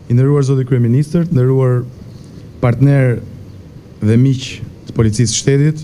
I nderuar zoti kryeministër, nderuar partner dhe miq të policisë shtetit.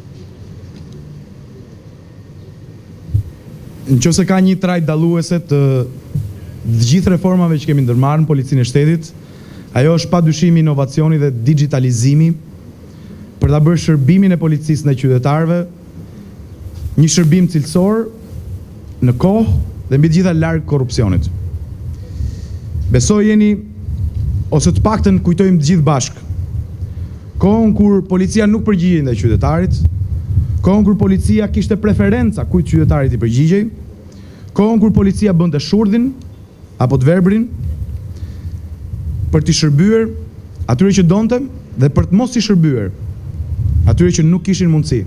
Nëse ka një trajt dalluese të gjithë reformave që kemi ndërmarrë në policinë e shtetit, ajo është padyshim inovacioni dhe digitalizimi për ta bërë shërbimin e policisë ndaj qytetarëve një shërbim cilësor në kohë dhe mbi të gjitha larg korrupsionit. Besoj jeni, ose të paktën kujtojmë të gjithë bashkë, kohën kur policia nuk përgjigjej ndaj qytetarit, kohën kur policia kishte preferenca kujt qytetarit i përgjigjej, kohën kur policia bënte shurdhin apo të verbrin për t'i shërbyer atyre që donte dhe për të mos i shërbyer atyre që nuk kishin mundësi.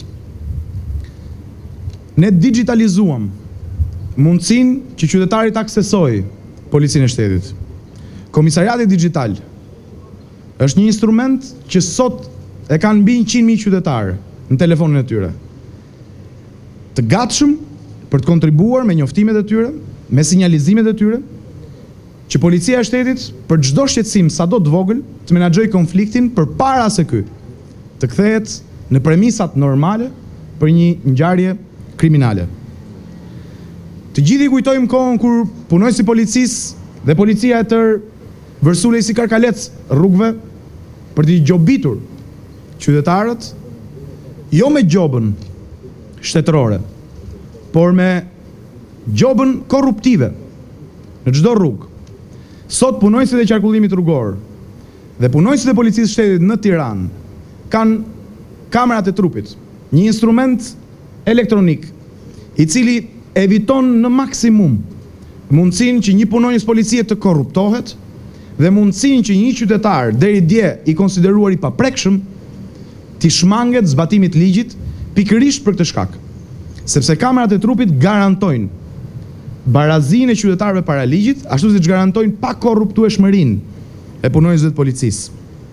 Ne digitalizuam mundësinë që qytetari të aksesojë policinë e shtetit. Komisariati digital është një instrument që sot e kanë mbi 100.000 qytetarë në telefonin e tyre. Të gatshëm për të kontribuar me njoftimet e tyre, me sinjalizimet e tyre, që policia e shtetit për çdo shqetësim sado të vogël të menaxhojë konfliktin përpara se ky të kthehet në premisat normale për një ngjarje kriminale. Të gjithë i kujtojmë kohën kur punojësi policisë dhe policia e tërë vërsulej si karkalec rrugëve për t'i gjobitur qytetarët, jo me gjobën shtetërore, por me gjobën korruptive në çdo rrugë. Sot punojësit e qarkullimit rrugor dhe punojësit e policisë shtetit në Tiranë kanë kamerat e trupit, një instrument elektronik i cili eviton në maksimum mundësinë që një punonjës policie të korruptohet dhe mundësinë që një qytetar deri dje i konsideruar i paprekshëm t'i shmanget zbatimit ligjit pikërisht për këtë shkak. Sepse kamerat e trupit garantojnë barazinë e qytetarëve para ligjit, ashtu siç garantojnë pa korruptueshmërinë e punonjësve të policisë.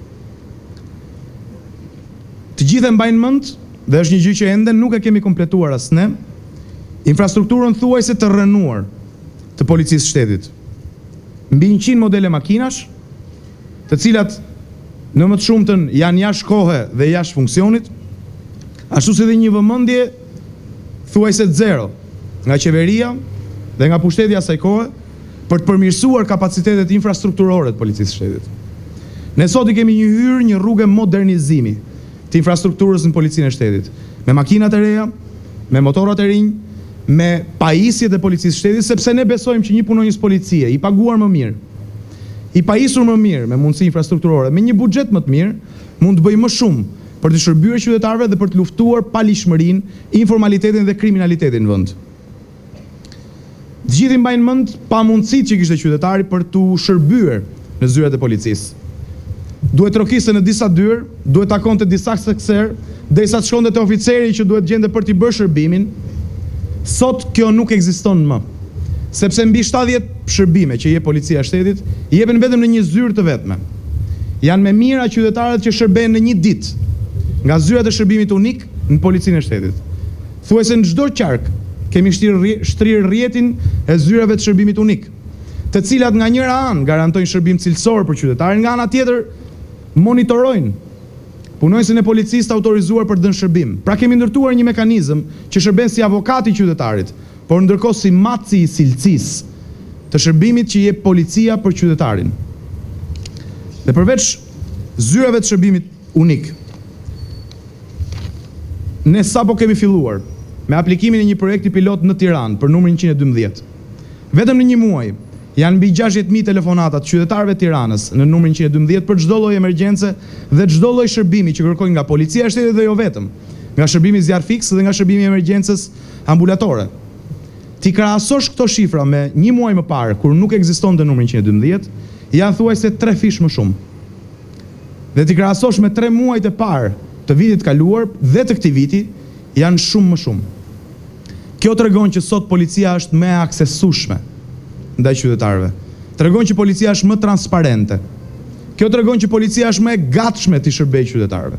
Të gjithë e mbajnë mend, dhe është një gjë që ende nuk e kemi kompletuar as ne, infrastrukturën thuajse të rrënuar të policisë shtetit. Mbi 100 modele makinash, të cilat në më të shumtën janë jashtë kohe dhe jashtë funksionit, ashtu si dhe një vëmendje thuajse zero nga qeveria dhe nga pushteti asaj kohe për të përmirësuar kapacitetet infrastrukturore të policisë shtetit. Ne sot i kemi një hyrë një rrugë modernizimi të infrastrukturës në policinë e shtetit, me makinat e reja, me motorat e rinj, me pajisjet e policisë shtetit, sepse ne besojmë që një punonjës policie i paguar më mirë, i pajisur më mirë me mundësi infrastrukturore, me një buxhet më të mirë, mund të bëjë më shumë për të shërbyer qytetarëve dhe për të luftuar palishmërinë, informalitetin dhe kriminalitetin në vend. Të gjithë i mbajnë mend pamundësitë që kishte qytetari për t'u shërbyer në zyrat e policisë. Duhet rokiste në disa dyrë, duhet takonte disa sekser, derisa të shkonte te oficeri që duhet gjende për t'i bërë shërbimin. Sot kjo nuk ekziston më, sepse mbi 70 shërbime që jep policia e shtetit, i jepen vetëm në një zyrë të vetme. Janë me mira qytetarët që shërbejnë në një ditë nga zyrat e shërbimit unik në policinë e shtetit. Thuajse në çdo qark kemi shtrirë rrjetin e zyrave të shërbimit unik, të cilat nga njëra anë garantojnë shërbim cilësor për qytetarin, nga ana tjetër monitorojnë punojësin e policisë të autorizuar për dënë shërbim. Pra kemi ndërtuar një mekanizëm që shërben si avokati i qytetarit, por ndërkohë si matësi i cilësisë të shërbimit që jep policia për qytetarin. Dhe përveç zyrave të shërbimit unik, ne sapo kemi filluar me aplikimin e një projekti pilot në Tiranë për numrin 112. Vetëm në një muaj janë mbi 60.000 telefonata të qytetarëve të Tiranës në numrin 112 për çdo lloj emergjence dhe çdo lloj shërbimi që kërkojnë nga policia e shtetit dhe jo vetëm, nga shërbimi zjarr fiks dhe nga shërbimi i emergjencës ambulatore. Ti krahasosh këto shifra me një muaj më parë, kur nuk ekzistonte numri 112, janë thuajse 3 fish më shumë. Dhe ti krahasosh me 3 muajt e parë të vitit kaluar dhe të këtij viti, janë shumë më shumë. Kjo tregon që sot policia është më e aksesueshme ndaj qytetarëve. Tregon që policia është më transparente. Kjo tregon që policia është më e gatshme të shërbejë qytetarëve.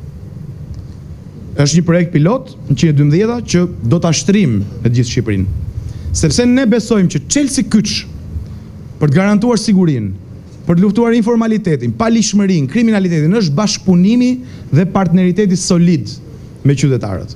Është një projekt pilot në 112 që do ta shtrim në gjithë Shqipërinë. Sepse ne besojmë që çelësi kyç për të garantuar sigurinë për të luftuar informalitetin, palishmërinë, kriminalitetin, është bashkëpunimi dhe partneriteti solid me qytetarët.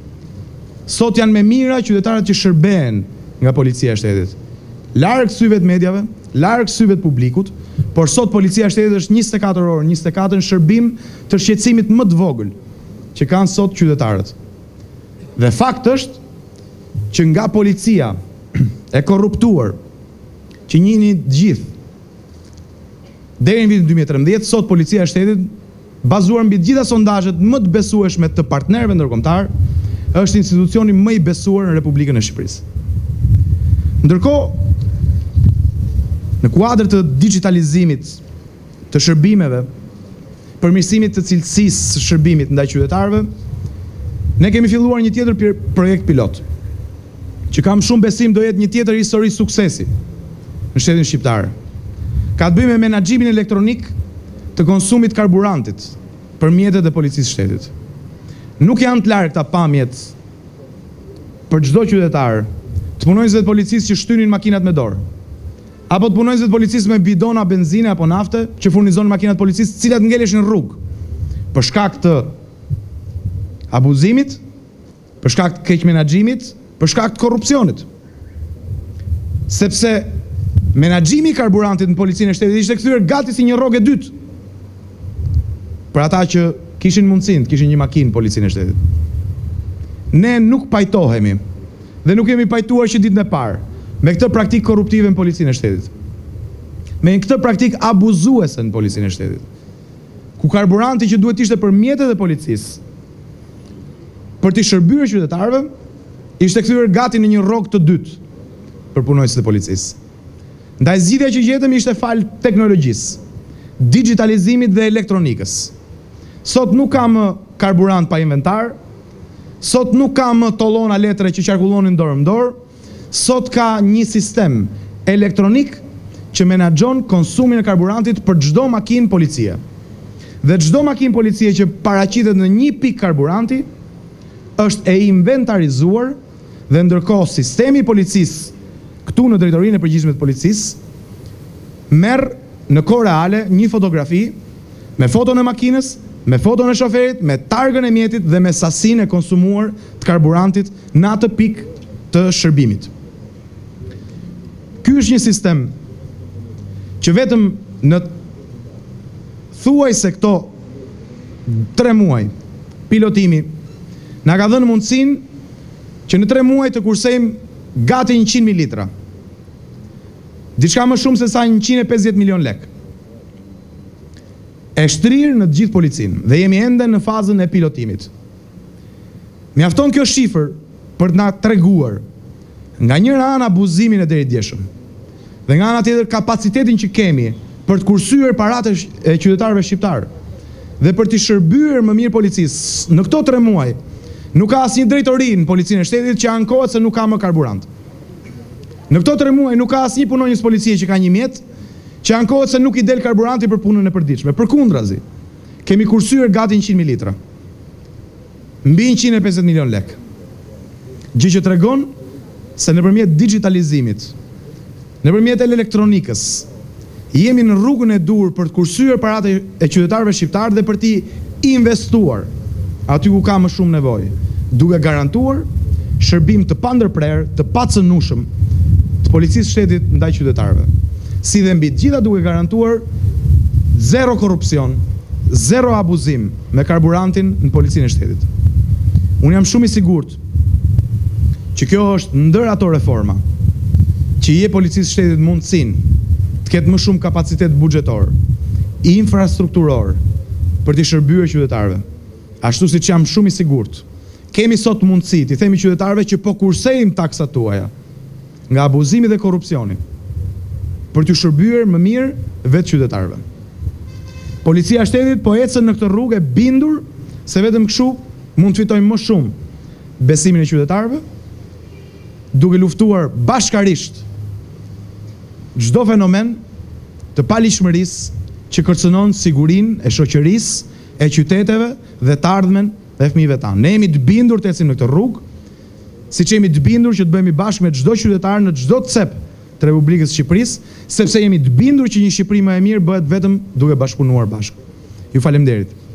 Sot janë me mira qytetarët që shërben nga policia e shtetit. Larg syve të mediave, larg syve të publikut, por sot policia e shtetit është 24 orë, 24 në shërbim të shqetësimit më të vogël që kanë sot qytetarët. Dhe fakt është që nga policia e korruptuar që njihni të gjithë deri në vitin 2013, sot policia e shtetit, bazuar mbi të gjitha sondazhet më të besueshme të partnerëve ndërkombëtar, është institucioni më i besuar në Republikën e Shqipërisë. Ndërkohë, në kuadër të digitalizimit të shërbimeve, përmirësimit të cilësisë së shërbimit ndaj qytetarëve, ne kemi filluar një tjetër projekt pilot, që kam shumë besim do jetë një tjetër histori suksesi në shtetin shqiptar. Ka të bëjë me menaxhimin elektronik të konsumit karburantit për mjetet e policisë shtetit. Nuk janë të largta pamjet për çdo qytetar të punonjësve të policisë që shtynin makinat me dorë, apo të punonjësve të policisë me bidona benzine apo nafte që furnizon makinat policisë, të cilat ngeleshin në rrugë për shkak të abuzimit, për shkak të keq menaxhimit, për shkak të korrupsionit. Sepse menaxhimi i karburantit në policinë e shtetit ishte kthyer gati si një rrogë e dytë për ata që kishin mundësinë të kishin një makinë në policinë e shtetit. Ne nuk pajtohemi dhe nuk kemi pajtuar që ditën e parë me këtë praktikë korruptive në policinë e shtetit, me këtë praktikë abuzuese në policinë e shtetit, ku karburanti që duhet ishte për mjetet e policisë, për t'i shërbyer qytetarëve, ishte kthyer gati në një rrogë të dytë për punonjësit e policisë. Ndaj zgjidhja që gjetëm ishte fal teknologjisë, digitalizimit dhe elektronikës. Sot nuk ka më karburant pa inventar, sot nuk ka më tollona letre që qarkullonin dorë më dorë, sot ka një sistem elektronik që menaxhon konsumin e karburantit për çdo makinë policie. Dhe çdo makinë policie që paraqitet në një pikë karburanti është e inventarizuar dhe ndërkohë sistemi i policisë këtu në drejtorinë e përgjithshme të policisë merr në kohë reale një fotografi me foton e makinës, me foton e shoferit, me targën e mjetit dhe me sasinë e konsumuar të karburantit në atë pikë të shërbimit. Ky është një sistem që vetëm në thuajse këto 3 muaj pilotimi na ka dhënë mundësinë që në 3 muaj të kursejmë gati 100.000 litra. Diçka më shumë se sa 150 milion lek. E shtrirë në të gjithë policinë dhe jemi ende në fazën e pilotimit. Mjafton kjo shifër për të na treguar nga njëra anë abuzimin e deritdjeshëm dhe nga ana tjetër kapacitetin që kemi për të kursyer paratë e qytetarëve shqiptar dhe për të shërbyer më mirë policisë. Në këto 3 muaj nuk ka asnjë drejtori në policinë e shtetit që ankohet se nuk ka më karburant. Në këto 3 muaj nuk ka asnjë punonjës policie që ka një mjet që ankohet se nuk i del karburanti për punën e përditshme. Përkundrazi, kemi kursyer gati 100.000 litra. Mbi 150 milion lek. Gjë që tregon se nëpërmjet digitalizimit, nëpërmjet elektronikës, jemi në rrugën e dur për të kursyer paratë e qytetarëve shqiptarë dhe për t'i investuar aty ku ka më shumë nevojë, duke garantuar shërbim të pandërprer, të pacënueshëm të policisë shtetit ndaj qytetarëve. Si dhe mbi të gjitha duke garantuar zero korrupsion, zero abuzim me karburantin në policinë e shtetit. Unë jam shumë i sigurt që kjo është ndër ato reforma që i jep policisë shtetit mundësinë të ketë më shumë kapacitet buxhetor, infrastrukturor për të shërbyer qytetarëve. Ashtu siç jam shumë i sigurt, kemi sot mundësi të themi qytetarëve që po kursejmë taksat tuaja nga abuzimi dhe korrupsioni për t'u shërbyer më mirë vetë qytetarëve. Policia e shtetit po ecën në këtë rrugë e bindur se vetëm kështu mund të fitojmë më shumë besimin e qytetarëve, duke luftuar bashkarisht çdo fenomen të palishmërisë që kërcënon sigurinë e shoqërisë, e qyteteve dhe të ardhmen dhe fëmijëve tanë. Ne jemi të bindur të ecim në këtë rrugë, siç jemi të bindur që të bëhemi bashkë me çdo qytetar në çdo cep të Republikës së Shqipërisë, sepse jemi të bindur që një Shqipëri më e mirë bëhet vetëm duke bashkëpunuar bashkë. Ju faleminderit.